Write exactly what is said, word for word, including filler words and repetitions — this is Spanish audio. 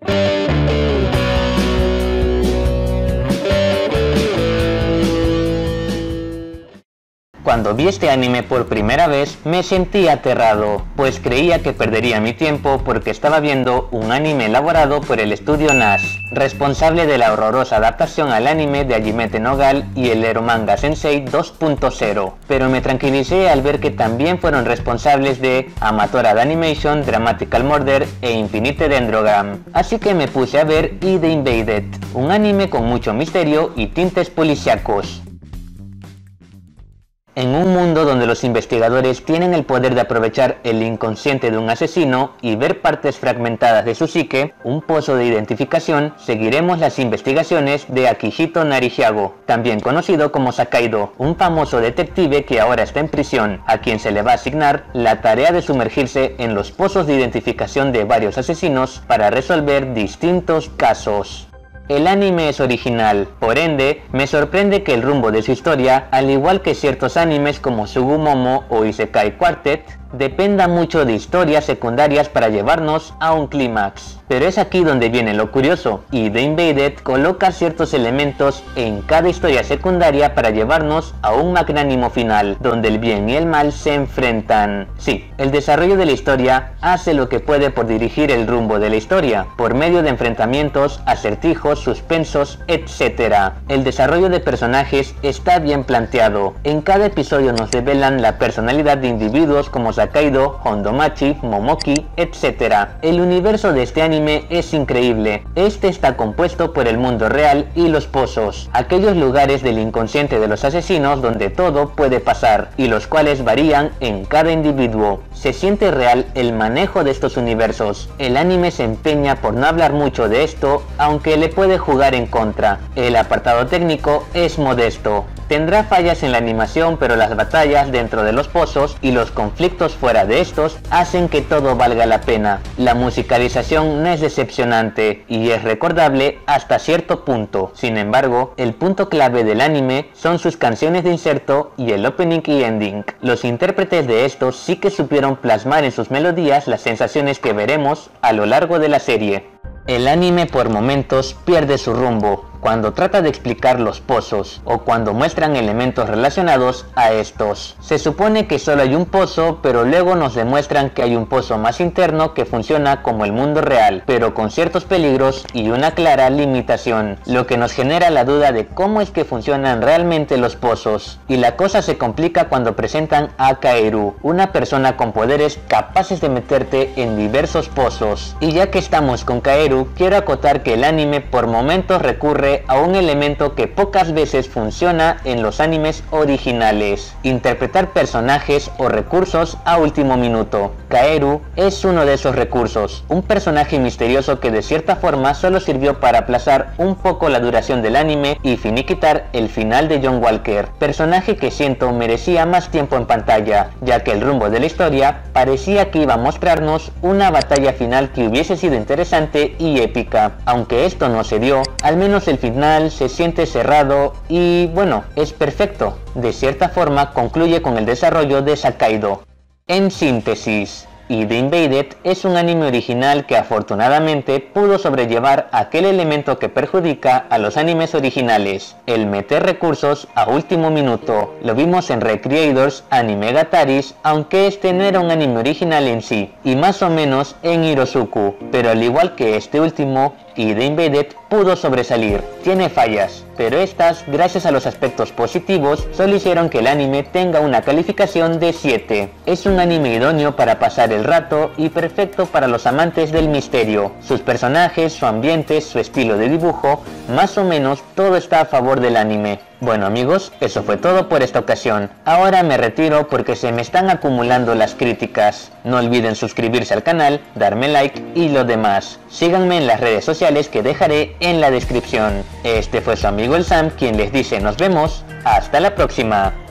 Cuando vi este anime por primera vez me sentí aterrado, pues creía que perdería mi tiempo porque estaba viendo un anime elaborado por el estudio Nash, responsable de la horrorosa adaptación al anime de Hajime no Gal y el Eromanga Sensei dos punto cero, pero me tranquilicé al ver que también fueron responsables de Amatora de Animation, Dramatical Murder e Infinite Dendrogram, así que me puse a ver I The Invaded, un anime con mucho misterio y tintes policíacos. En un mundo donde los investigadores tienen el poder de aprovechar el inconsciente de un asesino y ver partes fragmentadas de su psique, un pozo de identificación, seguiremos las investigaciones de Akihito Narihiago, también conocido como Sakaido, un famoso detective que ahora está en prisión, a quien se le va a asignar la tarea de sumergirse en los pozos de identificación de varios asesinos para resolver distintos casos. El anime es original, por ende, me sorprende que el rumbo de su historia, al igual que ciertos animes como Sugumomo o Isekai Quartet, dependa mucho de historias secundarias para llevarnos a un clímax. Pero es aquí donde viene lo curioso, y The Invaded coloca ciertos elementos en cada historia secundaria para llevarnos a un magnánimo final, donde el bien y el mal se enfrentan. Sí, el desarrollo de la historia hace lo que puede por dirigir el rumbo de la historia, por medio de enfrentamientos, acertijos, suspensos, etcétera. El desarrollo de personajes está bien planteado. En cada episodio nos revelan la personalidad de individuos como Sakaido, Hondomachi, Momoki, etcétera. El universo de este anime es increíble. Este está compuesto por el mundo real y los pozos, aquellos lugares del inconsciente de los asesinos donde todo puede pasar, y los cuales varían en cada individuo. Se siente real el manejo de estos universos. El anime se empeña por no hablar mucho de esto, aunque le puede jugar en contra. El apartado técnico es modesto. Tendrá fallas en la animación, pero las batallas dentro de los pozos y los conflictos fuera de estos hacen que todo valga la pena. La musicalización no es decepcionante y es recordable hasta cierto punto. Sin embargo, el punto clave del anime son sus canciones de inserto y el opening y ending. Los intérpretes de estos sí que supieron plasmar en sus melodías las sensaciones que veremos a lo largo de la serie. El anime por momentos pierde su rumbo cuando trata de explicar los pozos o cuando muestran elementos relacionados a estos. Se supone que solo hay un pozo, pero luego nos demuestran que hay un pozo más interno que funciona como el mundo real, pero con ciertos peligros y una clara limitación, lo que nos genera la duda de cómo es que funcionan realmente los pozos. Y la cosa se complica cuando presentan a Kaeru, una persona con poderes capaces de meterte en diversos pozos. Y ya que estamos con Kaeru, quiero acotar que el anime por momentos recurre a un elemento que pocas veces funciona en los animes originales: interpretar personajes o recursos a último minuto. Kaeru es uno de esos recursos, un personaje misterioso que de cierta forma solo sirvió para aplazar un poco la duración del anime y finiquitar el final de John Walker, personaje que siento merecía más tiempo en pantalla, ya que el rumbo de la historia parecía que iba a mostrarnos una batalla final que hubiese sido interesante y épica. Aunque esto no se dio, al menos el final se siente cerrado y bueno, es perfecto. De cierta forma concluye con el desarrollo de Sakaido. En síntesis, I The Invaded es un anime original que afortunadamente pudo sobrellevar aquel elemento que perjudica a los animes originales, el meter recursos a último minuto. Lo vimos en Recreators Anime Gataris, aunque este no era un anime original en sí, y más o menos en Hirosuku, pero al igual que este último, I The Invaded pudo sobresalir. Tiene fallas, pero estas, gracias a los aspectos positivos, solo hicieron que el anime tenga una calificación de siete. Es un anime idóneo para pasar el rato y perfecto para los amantes del misterio. Sus personajes, su ambiente, su estilo de dibujo, más o menos todo está a favor del anime. Bueno amigos, eso fue todo por esta ocasión. Ahora me retiro porque se me están acumulando las críticas. No olviden suscribirse al canal, darme like y lo demás. Síganme en las redes sociales que dejaré en la descripción. Este fue su amigo el Sam quien les dice nos vemos. Hasta la próxima.